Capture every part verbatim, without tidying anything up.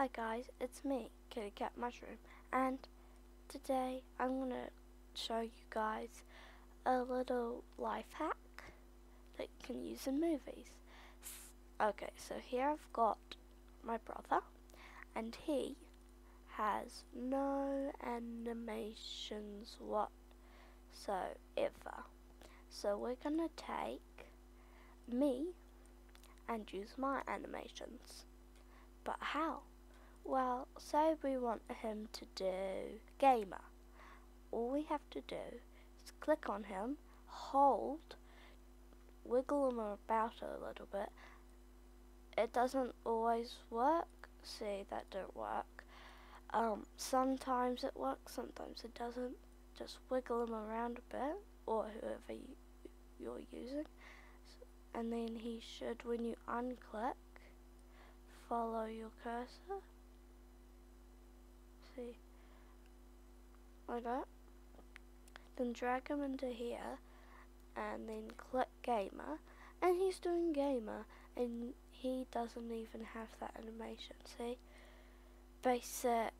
Hi guys, it's me, Kitty Cat Mushroom, and today I'm going to show you guys a little life hack that you can use in movies. Okay, so here I've got my brother, and he has no animations whatsoever. So we're going to take me and use my animations. But how? Well, say we want him to do gamer. All we have to do is click on him, hold, wiggle him about a little bit. It doesn't always work. See, that don't work. Um, sometimes it works, sometimes it doesn't. Just wiggle him around a bit, or whoever you, you're using. And then he should, when you unclick, follow your cursor. See, like that. Then drag him into here, and then click gamer, and he's doing gamer, and he doesn't even have that animation. See, basic.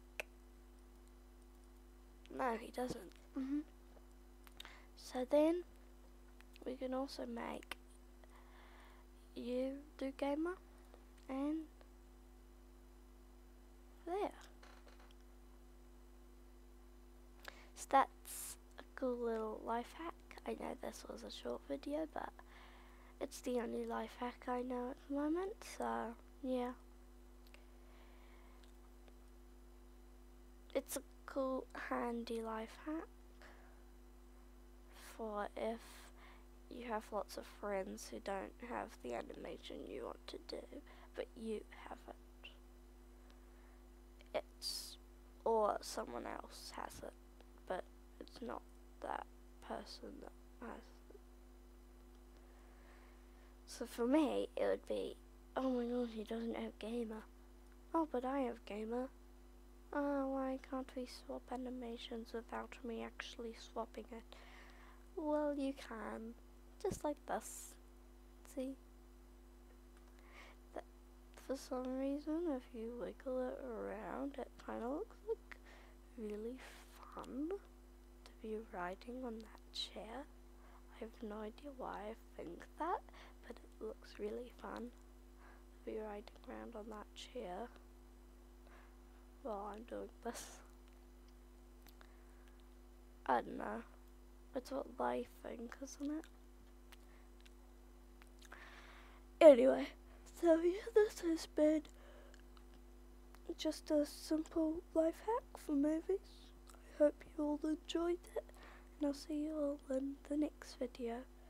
No, he doesn't. Mm-hmm. So then we can also make you do gamer, and there. So that's a cool little life hack. I know this was a short video, but it's the only life hack I know at the moment, so yeah. It's a cool, handy life hack for if you have lots of friends who don't have the animation you want to do, but you have it. It's, or someone else has it, but it's not that person that has it. So for me, it would be, oh my god, he doesn't have gamer. Oh, but I have gamer. Oh, why can't we swap animations without me actually swapping it? Well, you can. Just like this. See? That, for some reason, if you wiggle it around, it kind of looks like really fun to be riding on that chair. I have no idea why I think that, but it looks really fun to be riding around on that chair while I'm doing this. I don't know. It's what they think, isn't it? Anyway, so yeah, this has been just a simple life hack for movies. I hope you all enjoyed it, and I'll see you all in the next video.